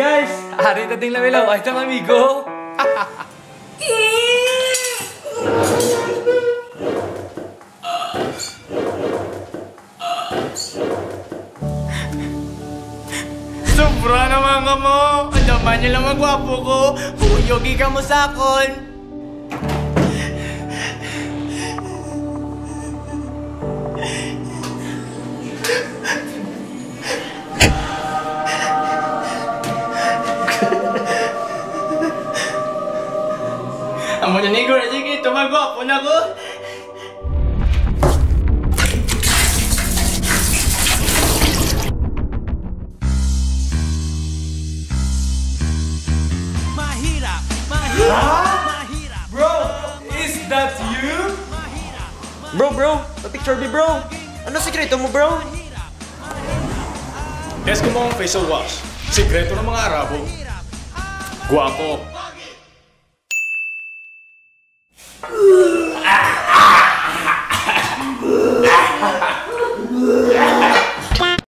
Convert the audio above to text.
guys! Ahorita ting la vela, ahí está mi amigo. Sobra naman ka mo! Ang naman niya lang magwapo ko! Puyogi ka mo sa akon! Amo na ni Gora, sige, tumagwapo na ko! Bro, is that you? Bro, pa-picture me, bro. Ano sikreto mo, bro? Eskimo facial wash. Sikreto ng mga Arabo. Guwapo.